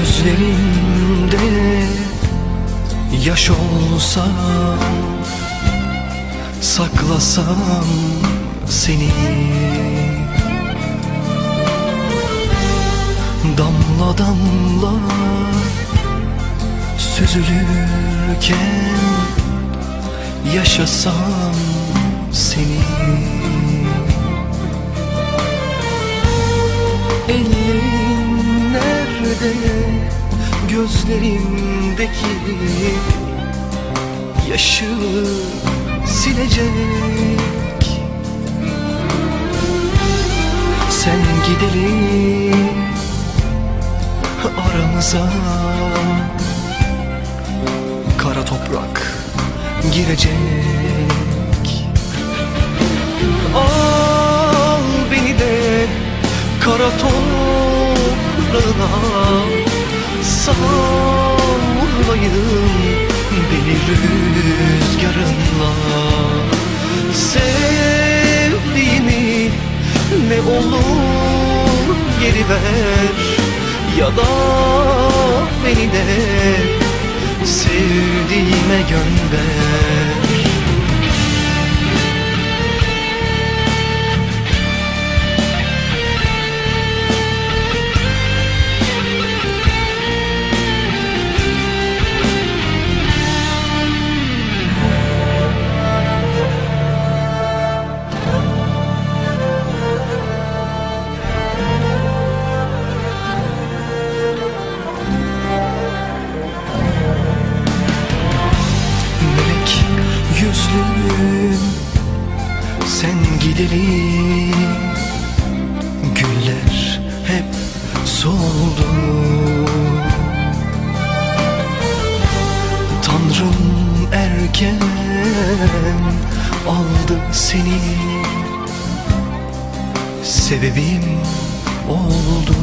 Gözlerimde yaş olsa, saklasam seni. Damla damla süzülürken yaşasam seni. Ellerin nerede, gözlerimdeki yaşı silecek? Sen gideli aramıza kara toprak girecek. Al beni de kara toprağına, sallayın beni rüzgarınla. Sevdiğimi ne olur geri ver, ya da beni de sevdiğime gönder. Yüzlüm sen gideli güller hep soldu. Tanrım erken aldı seni, sebebim oldu.